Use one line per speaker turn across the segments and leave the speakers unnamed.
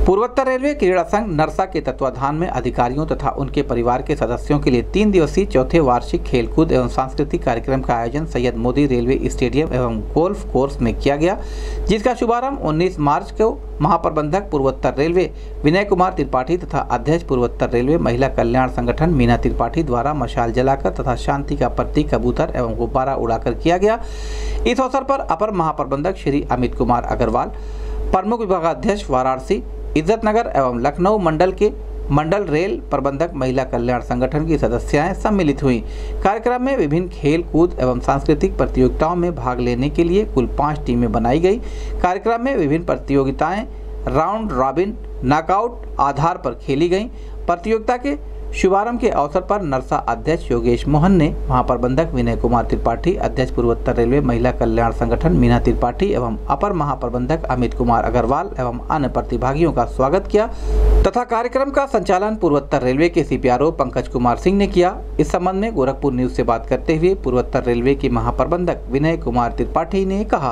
पूर्वोत्तर रेलवे क्रीड़ा संघ नरसा के तत्वाधान में अधिकारियों तथा उनके परिवार के सदस्यों के लिए 3 दिवसीय चौथे वार्षिक खेलकूद एवं सांस्कृतिक कार्यक्रम का आयोजन सैयद मोदी रेलवे स्टेडियम एवं गोल्फ कोर्स में किया गया, जिसका शुभारंभ 19 मार्च को महाप्रबंधक पूर्वोत्तर रेलवे विनय कुमार त्रिपाठी तथा अध्यक्ष पूर्वोत्तर रेलवे महिला कल्याण संगठन मीना त्रिपाठी द्वारा मशाल जलाकर तथा शांति का प्रतीक कबूतर एवं गुब्बारा उड़ाकर किया गया। इस अवसर पर अपर महाप्रबंधक श्री अमित कुमार अग्रवाल, प्रमुख विभागाध्यक्ष वाराणसी, इज्जतनगर एवं लखनऊ मंडल के मंडल रेल प्रबंधक महिला कल्याण संगठन की सदस्याएं सम्मिलित हुई। कार्यक्रम में विभिन्न खेल कूद एवं सांस्कृतिक प्रतियोगिताओं में भाग लेने के लिए कुल 5 टीमें बनाई गई। कार्यक्रम में विभिन्न प्रतियोगिताएं राउंड रॉबिन नॉकआउट आधार पर खेली गईं। प्रतियोगिता के शुभारंभ के अवसर पर नरसा अध्यक्ष योगेश मोहन ने महाप्रबंधक विनय कुमार त्रिपाठी, अध्यक्ष पूर्वोत्तर रेलवे महिला कल्याण संगठन मीना त्रिपाठी एवं अपर महाप्रबंधक अमित कुमार अग्रवाल एवं अन्य प्रतिभागियों का स्वागत किया तथा कार्यक्रम का संचालन पूर्वोत्तर रेलवे के CPRO पंकज कुमार सिंह ने किया। इस संबंध में गोरखपुर न्यूज से बात करते हुए पूर्वोत्तर रेलवे के महाप्रबंधक विनय कुमार त्रिपाठी ने कहा,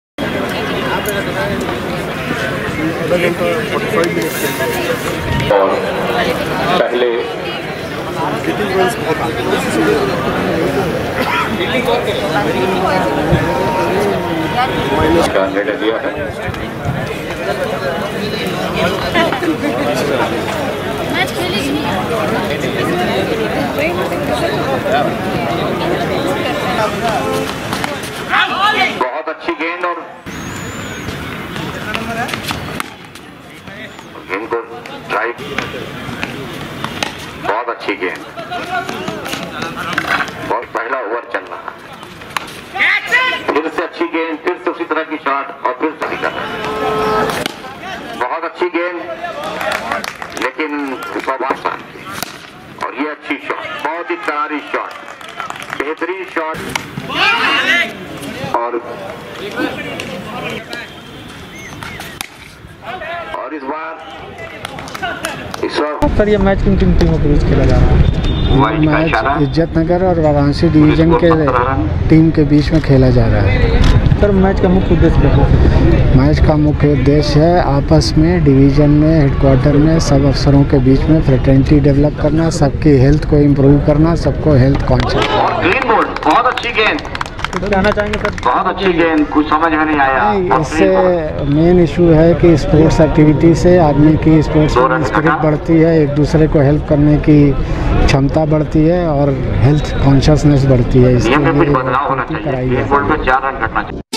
पहले का निर्णय लिया है। बहुत अच्छी गेंद और गेंद को ड्राइव, बहुत अच्छी गेंद और पहला ओवर चल रहा, फिर से अच्छी गेंद, फिर से उसी तरह की शॉट और फिर से निकल, बहुत अच्छी गेंद लेकिन सौभाग्य और ये अच्छी शॉट, बहुत ही करारी शॉट, बेहतरीन शॉट और इस बार
सर ये मैच किन किन टीमों के बीच खेला जा रहा है?
मैच इज्जतनगर और वाराणसी डिवीजन के टीम के बीच में खेला जा रहा है।
सर मैच का मुख्य उद्देश्य क्या है?
मैच का मुख्य उद्देश्य है आपस में डिवीजन में हेडक्वार्टर में सब अफसरों के बीच में फ्रेटर्निटी डेवलप करना, सबकी हेल्थ को इम्प्रूव करना, सबको हेल्थ कॉन्शियस।
बहुत अच्छी गेंद,
कहना चाहेंगे सर?
बहुत अच्छी गेंद, कुछ समझ में नहीं आया।
इससे मेन इशू है कि स्पोर्ट्स एक्टिविटी से आदमी की स्पोर्ट्स स्पिरिट बढ़ती है, एक दूसरे को हेल्प करने की क्षमता बढ़ती है और हेल्थ कॉन्शियसनेस बढ़ती है। इसके लिए
बदलाव होना चाहिए। 4 रन घटना चाहिए।